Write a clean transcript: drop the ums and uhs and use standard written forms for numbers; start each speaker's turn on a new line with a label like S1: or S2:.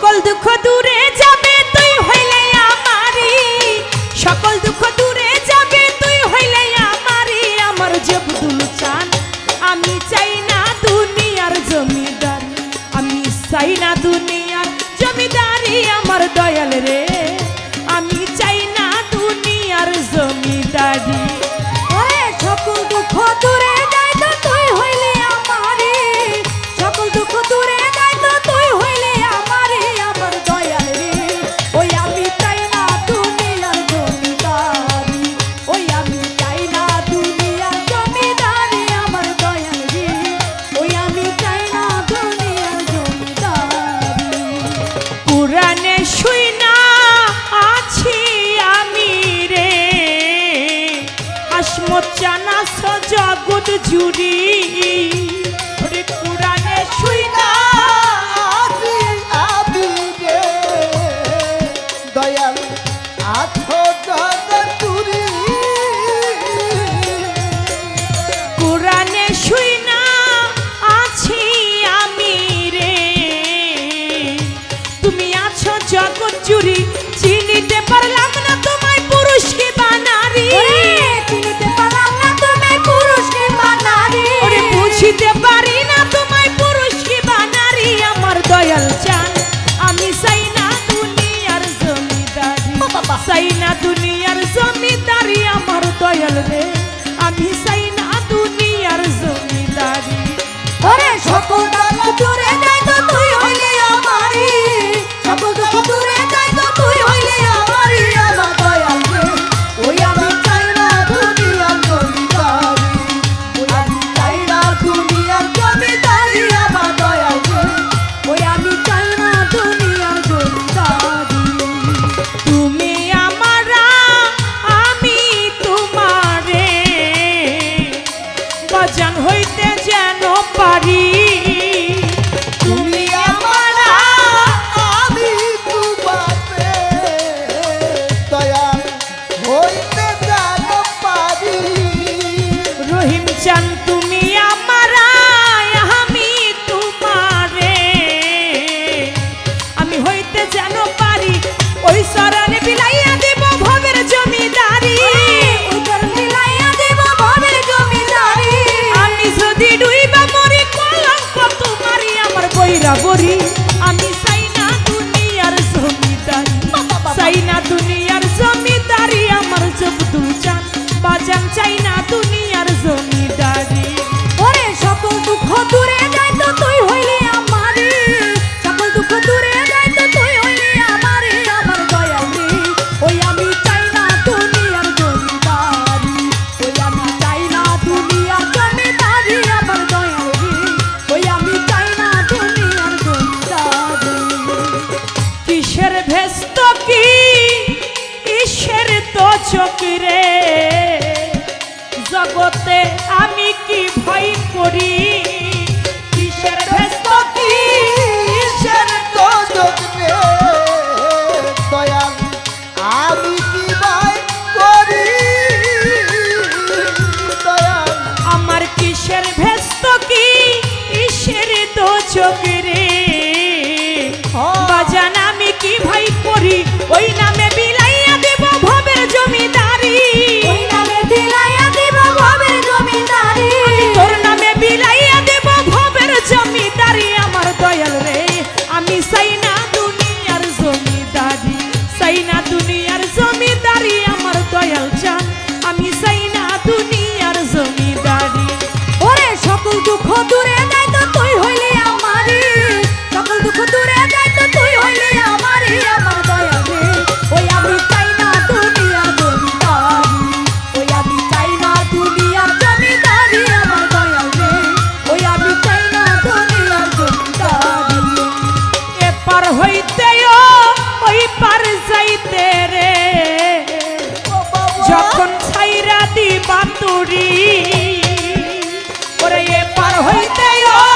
S1: সকল দুঃখ দূরে যাবে তুই হইলে আমারি, সকল দুঃখ দূরে যাবে তুই হইলে আমারি। আমার জবদুল চান আমি চাই না দুনিয়ার জমিদারি, আমি চাই না দুনিয়ার জমিদারি আমার দয়াল রে, আমি চাই না দুনিয়ার জমিদারি।
S2: ওরে সকল দুঃখ দূরে যাই তো তুই হইলে আমারি, সকল দুঃখ দূরে যাই তো তুই হইলে আমারি আমার দয়াল রে। ওই আমি চাই না দুনিয়ার জমিদারি, ওই আমি চাই না দুনিয়ার জমিদারি আমার দয়াল রে, ওই আমি চাই না দুনিয়ার জমিদারি।
S1: পুরাণে শুই না আছি আমি রে, আসমত জানাস জগৎ জুড়ি। ওরে পুরাণে শুই না
S3: আছি আমি রে, দয়াল আছো জগৎপুরী।
S1: পুরাণে শুই না আছি আমি রে, তুমি আছো জগৎ জুড়ি। চিনিতে পারলাম না তোমায় পুরুষ কি বা নারী,
S2: চিনিতে পারলাম না তুমি পুরুষ কি বা নারী,
S1: ওরে বুঝিতে পারি না তোমায় পুরুষ কি বা নারী। আমার দয়াল চান আমি চাই না দুনিয়ার জমিদারি, চাই না দুনিয়ার জমিদারি আমার দয়াল রে, আমি চাই না দুনিয়ার জমিদারি।
S2: ওরে সকল দুঃখ দূরে যাই তো তুই হইলে আমারি, সকল দুঃখ দূরে যাই তো তুই হইলে আমারি আমার দয়াল রে। ওই আমি চাই না দুনিয়ার জমিদারি, ওই আমি চাই না দুনিয়ার জমিদারি আমার দয়াল রে, ওই আমি চাই না দুনিয়ার জমিদারি।
S1: তুমি আমারা আমি তোমারে বাজান হইতে যেন পারি,
S3: তুমি আমারা আমি তোমাতে দয়াল হইতে যেন পারি।
S1: রহিম চান তুমি আমারা আমি তোমারে আমি হইতে যেন পারি। ওই শরণে বিলাইয়া দেব ভবের জমিদারি,
S2: ওই চরণ মিলাইয়া দেব ভবের জমিদারি।
S1: আমি যদি ডুইবা মরি কলঙ্ক তোমারি আমার বইরা বরি। আমি চাই না দুনিয়ার জমিদারি, চাই না দুনিয়ার জমিদারি আমার জবদুল চান বাজান চাই না দুনিয়ার জমিদারি।
S2: ওরে সকল দুঃখ দূরে যাই তো তুই হইলি আমারি, সকল দুঃখ দূরে যাই তো তুই হইলি আমারি আমার দয়াল রে। ওই আমি চাই না দুনিয়ার জমিদারি, ওই আমি চাই না দুনিয়ার জমিদারি আমার দয়াল রে, ওই আমি চাই না দুনিয়ার জমিদারি।
S1: কিসের ভেস্ত কি ঈশ্বর তো চকিরে, জগতে আমি কি ভয় করি। কিসের ভেস্ত কি
S3: ঈশ্বর তো জগতে দয়াল আমি কি ভয় করি। দয়াল
S1: আমার কিসের ভেস্ত কি ঈশ্বর তো চকিরে, বাজান আমি কি ভয় করি। ওই নামে বিলাইয়া দেব ভবের জমিদারি,
S2: ওই নামে বিলাইয়া দেব ভবের জমিদারি,
S1: তোর নামে বিলাইয়া দেব ভবের জমিদারি আমার দয়াল রে। আমি চাই না দুনিয়ার জমিদারি, চাই না দুনিয়ার জমিদারি আমার দয়াল চান আমি চাই না দুনিয়ার জমিদারি।
S2: ওরে সকল দুঃখ দূরে যাই তো তুই হইলি আমারি, সকল দুঃখ দূরে যাই তো তুই হইলি আমারি আমার দয়াল রে। ওই আমি চাই না দুনিয়ার জমিদারি, ওই আমি চাই না দুনিয়ার জমিদারি আমার দয়াল রে, ওই আমি চাই না দুনিয়ার জমিদারি।
S1: এপার হইতে ওই পার যাইতে রে, যখন ছাইরা দিবা তুরি। ওরে এপার হইতে